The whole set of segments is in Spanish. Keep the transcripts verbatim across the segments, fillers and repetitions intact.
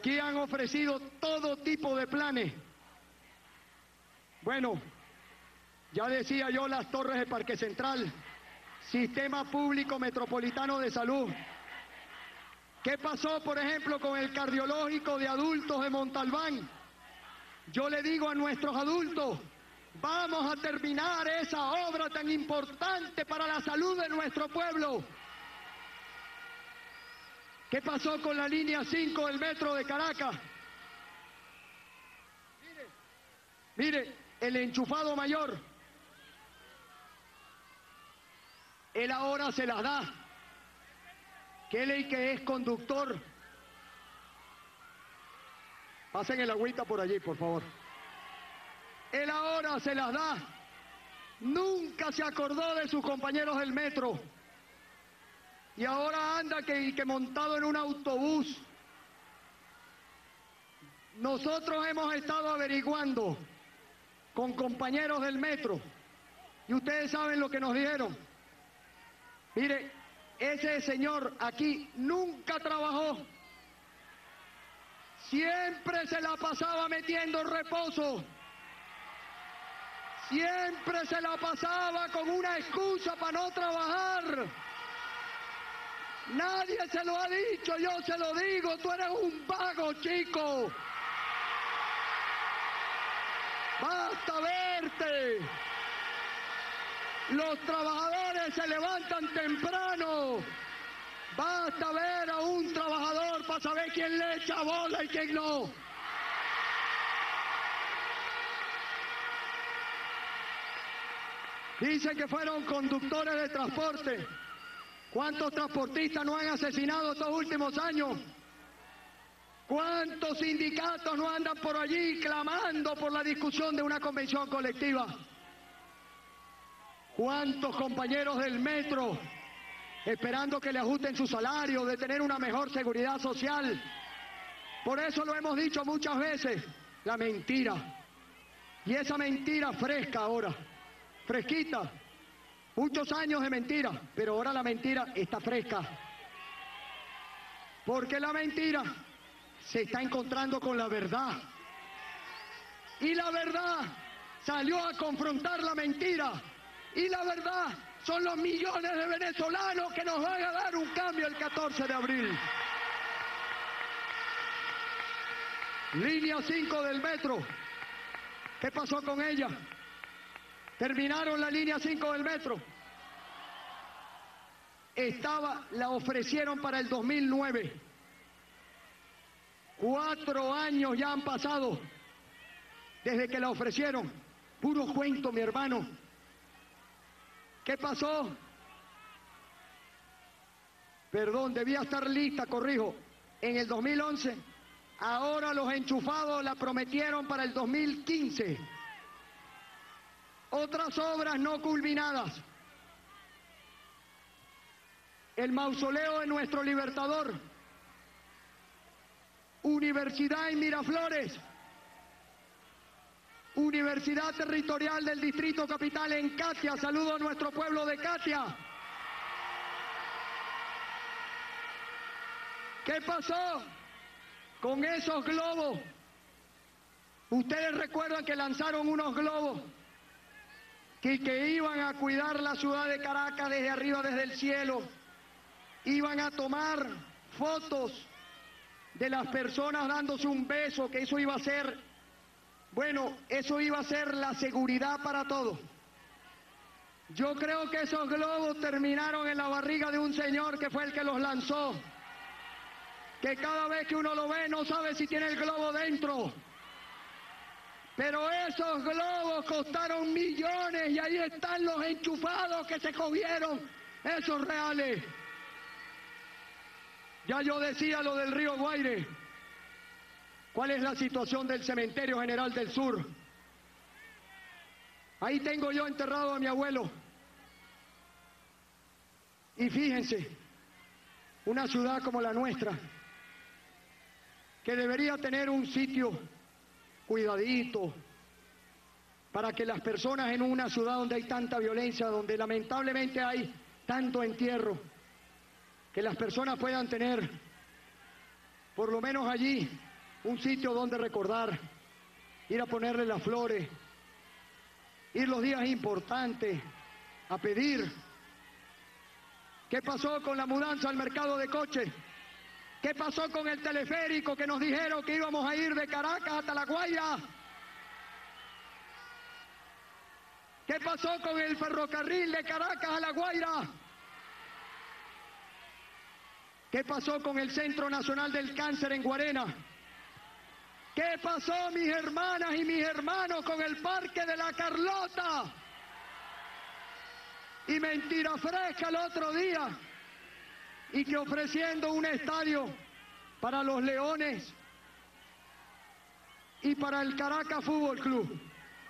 Aquí han ofrecido todo tipo de planes. Bueno, ya decía yo las torres de Parque Central, Sistema Público Metropolitano de Salud. ¿Qué pasó, por ejemplo, con el cardiológico de adultos de Montalbán? Yo le digo a nuestros adultos, vamos a terminar esa obra tan importante para la salud de nuestro pueblo. ¿Qué pasó con la línea cinco del metro de Caracas? Mire, mire, el enchufado mayor, él ahora se las da. ¿Qué ley que es conductor? Pasen el agüita por allí, por favor. Él ahora se las da. Nunca se acordó de sus compañeros del metro. Y ahora anda que, que montado en un autobús. Nosotros hemos estado averiguando con compañeros del metro. Y ustedes saben lo que nos dijeron. Mire, ese señor aquí nunca trabajó. Siempre se la pasaba metiendo reposo. Siempre se la pasaba con una excusa para no trabajar. Nadie se lo ha dicho, yo se lo digo, tú eres un vago, chico. Basta verte. Los trabajadores se levantan temprano. Basta ver a un trabajador para saber quién le echa bola y quién no. Dicen que fueron conductores de transporte. ¿Cuántos transportistas no han asesinado estos últimos años? ¿Cuántos sindicatos no andan por allí clamando por la discusión de una convención colectiva? ¿Cuántos compañeros del metro esperando que le ajusten su salario, de tener una mejor seguridad social? Por eso lo hemos dicho muchas veces, la mentira. Y esa mentira fresca ahora, fresquita, muchos años de mentira, pero ahora la mentira está fresca. Porque la mentira se está encontrando con la verdad. Y la verdad salió a confrontar la mentira. Y la verdad son los millones de venezolanos que nos van a dar un cambio el catorce de abril. Línea cinco del metro. ¿Qué pasó con ella? Terminaron la línea cinco del metro. Estaba, la ofrecieron para el dos mil nueve. Cuatro años ya han pasado desde que la ofrecieron. Puro cuento, mi hermano. ¿Qué pasó? Perdón, debía estar lista, corrijo. En el dos mil once. Ahora los enchufados la prometieron para el dos mil quince. Otras obras no culminadas. El mausoleo de nuestro Libertador. Universidad en Miraflores. Universidad Territorial del Distrito Capital en Catia. Saludo a nuestro pueblo de Catia. ¿Qué pasó con esos globos? Ustedes recuerdan que lanzaron unos globos que, que iban a cuidar la ciudad de Caracas desde arriba, desde el cielo. Iban a tomar fotos de las personas dándose un beso, que eso iba a ser, bueno, eso iba a ser la seguridad para todos. Yo creo que esos globos terminaron en la barriga de un señor que fue el que los lanzó, que cada vez que uno lo ve no sabe si tiene el globo dentro. Pero esos globos costaron millones y ahí están los enchufados que se cogieron esos reales. Ya yo decía lo del río Guaire. ¿Cuál es la situación del Cementerio General del Sur? Ahí tengo yo enterrado a mi abuelo. Y fíjense, una ciudad como la nuestra, que debería tener un sitio cuidadito, para que las personas en una ciudad donde hay tanta violencia, donde lamentablemente hay tanto entierro, que las personas puedan tener, por lo menos allí, un sitio donde recordar, ir a ponerle las flores, ir los días importantes a pedir. ¿Qué pasó con la mudanza al mercado de coches? ¿Qué pasó con el teleférico que nos dijeron que íbamos a ir de Caracas hasta La Guaira? ¿Qué pasó con el ferrocarril de Caracas a La Guaira? ¿Qué pasó con el Centro Nacional del Cáncer en Guarena? ¿Qué pasó, mis hermanas y mis hermanos, con el Parque de la Carlota? Y mentira fresca el otro día, y que ofreciendo un estadio para los Leones y para el Caracas Fútbol Club.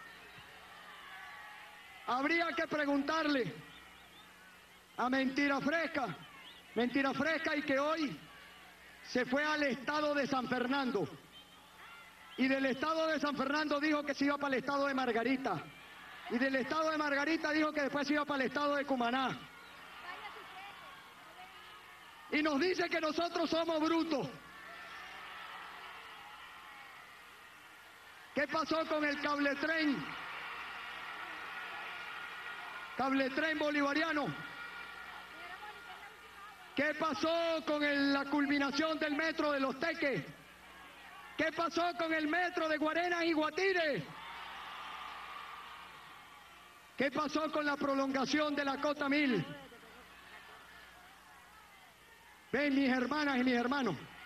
Habría que preguntarle a mentira fresca, mentira fresca y que hoy se fue al estado de San Fernando. Y del estado de San Fernando dijo que se iba para el estado de Margarita. Y del estado de Margarita dijo que después se iba para el estado de Cumaná. Y nos dice que nosotros somos brutos. ¿Qué pasó con el cable tren? Cable tren bolivariano. ¿Qué pasó con el, la culminación del metro de Los Teques? ¿Qué pasó con el metro de Guarenas y Guatire? ¿Qué pasó con la prolongación de la Cota Mil? Ven, mis hermanas y mis hermanos,